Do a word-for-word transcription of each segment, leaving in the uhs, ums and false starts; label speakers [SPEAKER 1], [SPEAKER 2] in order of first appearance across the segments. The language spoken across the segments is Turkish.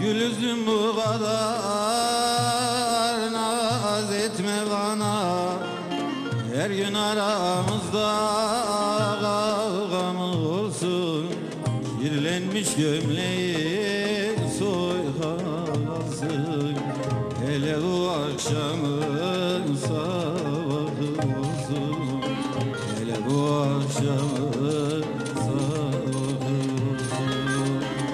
[SPEAKER 1] Gülüzüm bu kadar naz etme bana. Her gün aramızda kavga mı olsun? Kirlenmiş gömleği soyhalasın. Hele bu akşamın sabahı olsun. Hele bu akşamın sabahı olsun.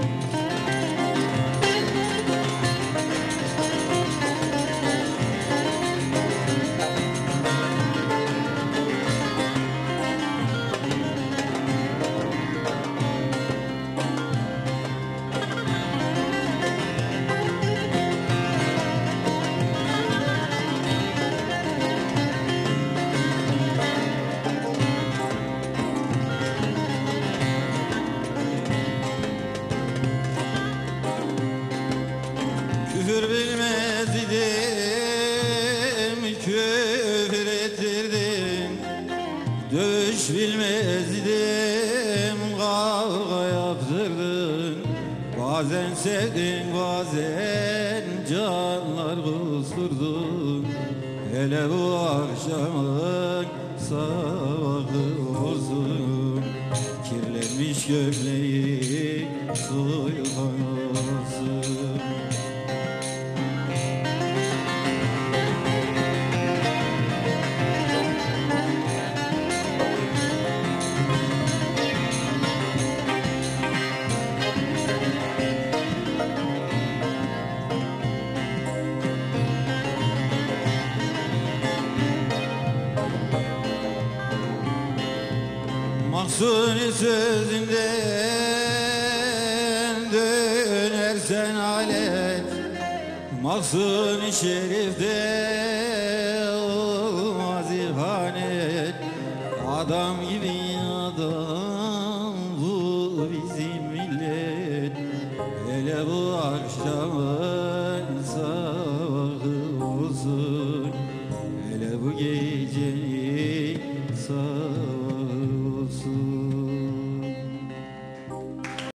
[SPEAKER 1] Küfür bilmez idim, küfür ettirdin. Dövüş bilmez idim, kavga yaptırdın. Bazen sevdin, bazen canlar kusturdun. Hele bu akşamın sabahı olsun. Kirlenmiş gömleği soyulhan olsun. Mahsuni sözünden dönersen alet, Mahsuni şerifte olmaz ihanet. Adam gibi adam bu bizim